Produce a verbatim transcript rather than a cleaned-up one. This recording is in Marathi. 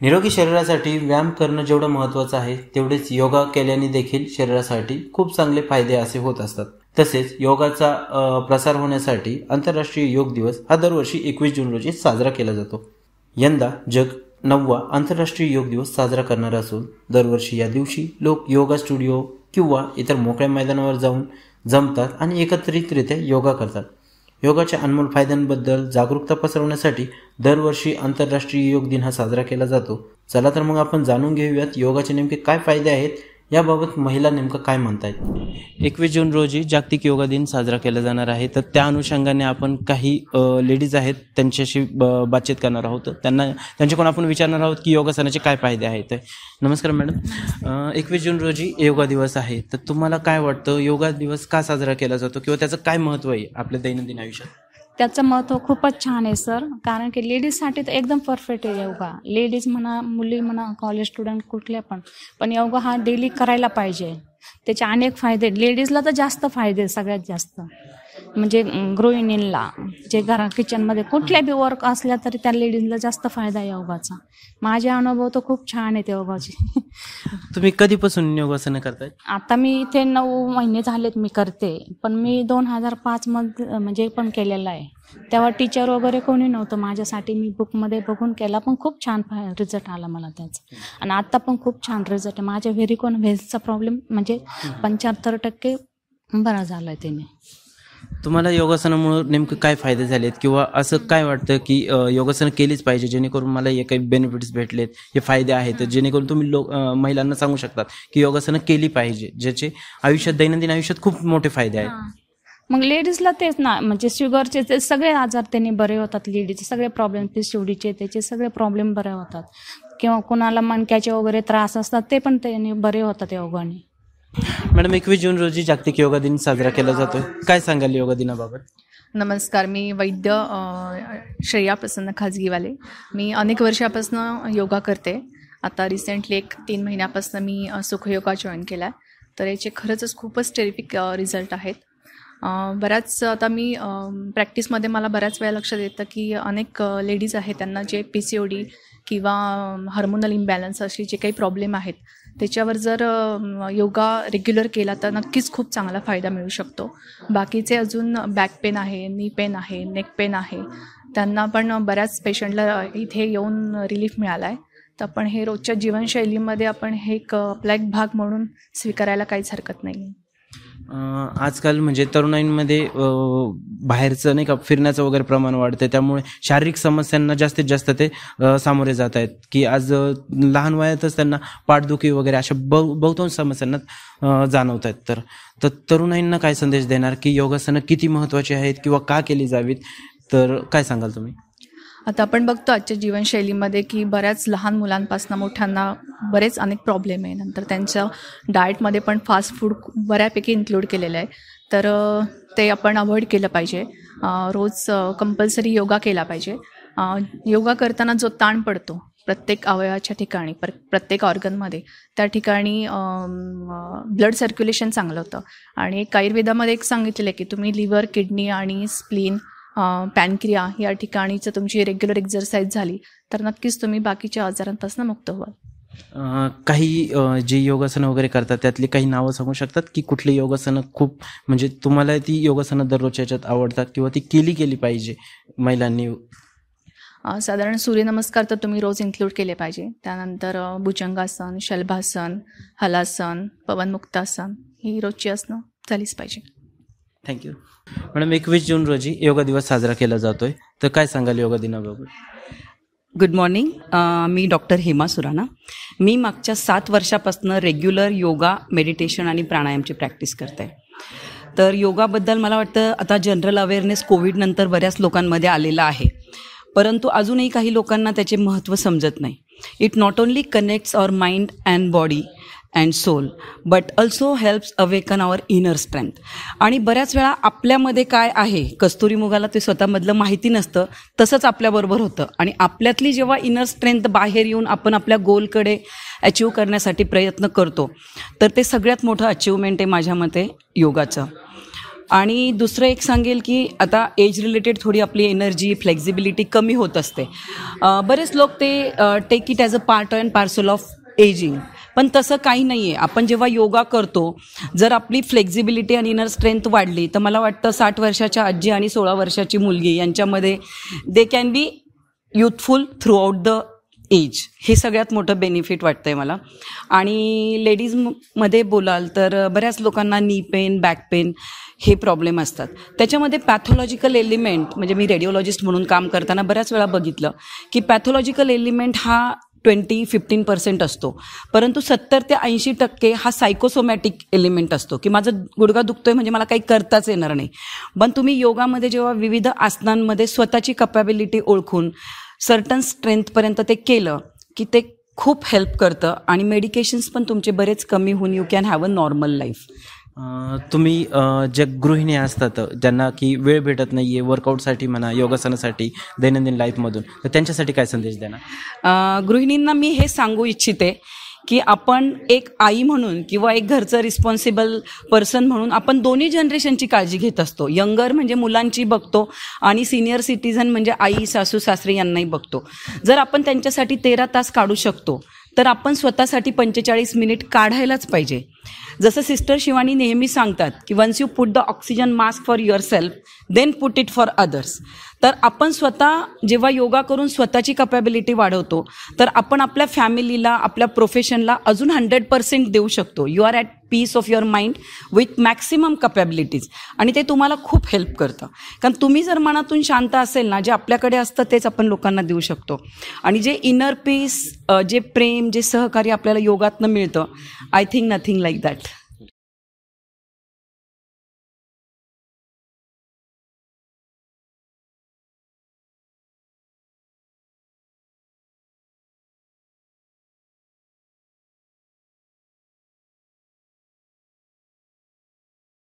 निरोगी शरीरासाठी व्यायाम करणं जेवढं महत्त्वाचं आहे तेवढेच योगा केल्याने देखील शरीरासाठी खूप चांगले फायदे असे होत असतात. तसेच योगाचा प्रसार होण्यासाठी आंतरराष्ट्रीय योग दिवस हा दरवर्षी एकवीस जून रोजी साजरा केला जातो. यंदा जग नववा आंतरराष्ट्रीय योग दिवस साजरा करणार असून दरवर्षी या दिवशी लोक योगा स्टुडिओ किंवा इतर मोकळ्या मैदानावर जाऊन जमतात आणि एकत्रितरित्या योगा करतात. योगाच्या अनमोल फायद्यांबद्दल जागरूकता पसरवण्यासाठी दरवर्षी आंतरराष्ट्रीय योग दिन हा साजरा केला जातो. चला तर मग आपण जाणून घेऊयात योगाचे नेमके काय फायदे आहेत, याबाबत महिला नेमकं काय म्हणतायत. एकवीस जून रोजी जागतिक योगा दिन साजरा केला जाणार आहे. तर त्या अनुषंगाने आपण काही लेडीज आहेत त्यांच्याशी बातचीत करणार आहोत. त्यांना त्यांच्याकडून आपण विचारणार आहोत की योगासनाचे काय फायदे आहेत. नमस्कार मॅडम, एकवीस जून रोजी योगा दिवस आहे, तर तुम्हाला काय वाटतं योगा दिवस का साजरा केला जातो किंवा त्याचं काय महत्त्व आहे आपल्या दैनंदिन आयुष्यात? त्याचं महत्त्व खूपच छान आहे सर, कारण की लेडीजसाठी तर एकदम परफेक्ट आहे योगा. लेडीज म्हणा, मुली म्हणा, कॉलेज स्टुडंट कुठल्या पण पण योगा हा डेली करायला पाहिजे. त्याचे अनेक फायदे, लेडीजला तर जास्त फायदे, सगळ्यात जास्त म्हणजे गृहिणींना जे घरा किचनमध्ये कुठल्या बी वर्क असल्या तरी त्या लेडीजला जास्त फायदा आहे योगाचा. माझे अनुभव तर खूप छान आहेत योगाचे. तुम्ही कधीपासून योगासनं करताय? आता मी इथे नऊ महिने झालेत मी करते, पण मी दोन हजार पाच मध्ये म्हणजे पण केलेलं आहे. तेव्हा टीचर वगैरे कोणी नव्हतं माझ्यासाठी, मी बुकमध्ये बघून केला, पण खूप छान रिझल्ट आला मला त्याचा. आणि आता पण खूप छान रिझल्ट आहे. माझ्या व्हेरिकोन व्हेल्सचा प्रॉब्लेम म्हणजे पंच्याहत्तर टक्के बरा झाला आहे त्याने. तुम्हाला योगासनामुळे नेमकं काय फायदे झालेत किंवा असं काय वाटतं की योगासनं केलीच पाहिजे जेणेकरून मला हे काही बेनिफिट्स भेटलेत, हे फायदे आहेत, जेणेकरून तुम्ही लोक महिलांना सांगू शकतात की योगासनं केली पाहिजे, ज्याचे आयुष्यात दैनंदिन आयुष्यात खूप मोठे फायदे आहेत? मग लेडीजला तेच ना, म्हणजे शुगरचे ते सगळे आजार त्यांनी बरे होतात. लेडीजचे सगळे प्रॉब्लेम, पीसीओडीचे त्याचे सगळे प्रॉब्लेम बरे होतात. किंवा कोणाला मणक्याचे वगैरे त्रास असतात ते पण त्यांनी बरे होतात योगाने. मॅडम, एकवीस जून रोजी जागतिक योगा दिन साजरा केला जातोय, काय सांगाल योगा दिनाबाबत? नमस्कार, मी वैद्य श्रेया प्रसन्न खाजगीवाले. मी अनेक वर्षापासून योगा करते. आता रिसेंटली एक तीन महिन्यापासून मी सुखयोगा जॉईन केला आहे. तर याचे खरंच खूपच टेरिफिक रिझल्ट आहेत. बऱ्याच आता मी प्रॅक्टिसमध्ये मला बऱ्याच वेळा लक्षात येतं की अनेक लेडीज आहेत त्यांना जे पी सी ओ डी किंवा हार्मोनल इम्बॅलन्स असे जे काही प्रॉब्लेम आहेत त्याच्यावर जर योगा रेग्युलर केला तर नक्कीच खूप चांगला फायदा मिळू शकतो. बाकीचे अजून बॅक पेन आहे, नी पेन आहे, नेक पेन आहे, त्यांना पण बऱ्याच पेशंटला इथे येऊन रिलीफ मिळाला आहे. तर आपण हे रोजच्या जीवनशैलीमध्ये आपण हे एक आपला एक भाग म्हणून स्वीकारायला काहीच हरकत नाही. आजकाल म्हणजे तरुणाईंमध्ये बाहेरचं नाही का फिरण्याचं वगैरे प्रमाण वाढतं, त्यामुळे शारीरिक समस्यांना जास्तीत जास्त ते सामोरे जात आहेत की आज लहान वयातच त्यांना पाठदुखी वगैरे अशा बहु बहुतांश समस्यांना जाणवत आहेत. तर तर तरुणाईंना काय संदेश देणार की योगासनं किती महत्त्वाची आहेत किंवा का केली जावीत, तर काय सांगाल तुम्ही? आता आपण बघतो आजच्या जीवनशैलीमध्ये की बऱ्याच लहान मुलांपासून मोठ्यांना बरेच अनेक प्रॉब्लेम आहे. नंतर त्यांच्या डाएटमध्ये पण फास्ट फूड बऱ्यापैकी इन्क्लूड केलेलं आहे. तर ते आपण अवॉइड केलं पाहिजे. रोज कंपल्सरी योगा केला पाहिजे. योगा करताना जो ताण पडतो प्रत्येक अवयवाच्या ठिकाणी, पर प्रत्येक ऑर्गनमध्ये, त्या ठिकाणी ब्लड सर्क्युलेशन चांगलं होतं. आणि एक आयुर्वेदामध्ये एक सांगितलेलं आहे की तुम्ही लिव्हर, किडनी आणि स्प्लीन, पॅनक्रिया या ठिकाणीचं तुमची रेग्युलर एक्झरसाइज झाली तर नक्कीच तुम्ही बाकीच्या आजारांपासून मुक्त व्हाल. काही जे योगासनं वगैरे करतात त्यातली काही नावं सांगू शकतात की कुठली योगासनं खूप म्हणजे तुम्हाला ती योगासनं दररोजच्या याच्यात आवडतात किंवा ती केली केली पाहिजे महिलांनी? साधारण सूर्यनमस्कार तर तुम्ही रोज इन्क्लूड केले पाहिजे. त्यानंतर भुजंगासन, शलभासन, हलासन, पवनमुक्तासन ही रोजची आसनं झालीच पाहिजे. Thank you madam. एकवीस जून रोजी योगा दिवस साजरा केला जातोय, तर काय सांगाल योगा दिनाबाबत? गुड मॉर्निंग, मी डॉक्टर हेमा सुराणा. मी मागच्या सात वर्षापासून रेग्युलर योगा, मेडिटेशन आणि प्राणायामची प्रॅक्टिस करते. तर योगाबद्दल मला वाटतं आता जनरल अवेअरनेस कोविडनंतर बऱ्याच लोकांमध्ये आलेला आहे, परंतु अजूनही काही लोकांना त्याचे महत्त्व समजत नाही. It not only connects our mind and body and soul but also helps awaken our inner strength. आणि बऱ्याच वेळा आपल्यामध्ये काय आहे कस्तुरी मुगाला ते स्वतःमधलं माहिती नसतं, तसंच आपल्याबरोबर होतं. आणि आपल्यातली जेव्हा इनर स्ट्रेंथ बाहेर येऊन आपण आपल्या गोलकडे अचीव करण्यासाठी प्रयत्न करतो तर ते सगळ्यात मोठं अचीवमेंट आहे माझ्या मते योगाचं. आणि दुसरं एक सांगेल की आता एज रिलेटेड थोडी आपली एनर्जी फ्लेक्झिबिलिटी कमी होत असते. बरेच लोक ते take it as a part and parcel of ageing, पण तसं काही नाही आहे. आपण जेव्हा योगा करतो, जर आपली फ्लेक्झिबिलिटी आणि इनर स्ट्रेंथ वाढली तर मला वाटतं साठ वर्षाच्या आजी आणि सोळा वर्षाची मुलगी यांच्यामध्ये they can be youthful throughout the age. हे सगळ्यात मोठं बेनिफिट वाटतं आहे मला. आणि लेडीजमध्ये बोलाल तर बऱ्याच लोकांना नी पेन, बॅक पेन हे प्रॉब्लेम असतात. त्याच्यामध्ये पॅथॉलॉजिकल एलिमेंट, म्हणजे मी रेडिओलॉजिस्ट म्हणून काम करताना बऱ्याच वेळा बघितलं की पॅथॉलॉजिकल एलिमेंट हा ट्वेंटी फिफ्टीन पर्सेंट असतो, परंतु सत्तर ते ऐंशी टक्के हा सायकोसोमॅटिक एलिमेंट असतो की माझा गुडघा दुखतोय म्हणजे मला काही करताच येणार नाही. पण तुम्ही योगामध्ये जेव्हा विविध आसनांमध्ये स्वतःची कपॅबिलिटी ओळखून सर्टन स्ट्रेंथपर्यंत ते केलं की ते खूप हेल्प करतं आणि मेडिकेशन्स पण तुमचे बरेच कमी होऊन you can have a normal life. तुम्ही ज्या गृहिणी असतात ज्यांना की वेळ भेटत नाही आहे वर्कआउटसाठी म्हणा, योगासनासाठी दैनंदिन लाईफमधून, तर त्यांच्यासाठी काय संदेश देणार? गृहिणींना मी हे सांगू इच्छिते की आपण एक आई म्हणून किंवा एक घरचं रिस्पॉन्सिबल पर्सन म्हणून आपण दोन्ही जनरेशनची काळजी घेत असतो. यंगर म्हणजे मुलांची बघतो आणि सिनियर सिटीझन म्हणजे आई, सासू, सासरे यांनाही बघतो. जर आपण त्यांच्यासाठी तेरा तास काढू शकतो तर आपण स्वतःसाठी पंचेचाळीस मिनिट काढायलाच पाहिजे. जसं सिस्टर शिवानी नेहमी सांगतात की once you put the oxygen mask for yourself then put it for others. तर आपण स्वतः जेव्हा योगा करून स्वतःची कपॅबिलिटी वाढवतो तर आपण आपल्या फॅमिलीला, आपल्या प्रोफेशनला अजून हंड्रेड पर्सेंट देऊ शकतो. You are at peace of your mind with maximum capabilities आणि ते तुम्हाला खूप हेल्प करतं. कारण तुम्ही जर मनातून शांत असेल ना, जे आपल्याकडे असतं तेच आपण लोकांना देऊ शकतो. आणि जे इनर पीस, जे प्रेम, जे सहकार्य आपल्याला योगातनं मिळतं, I think nothing like that.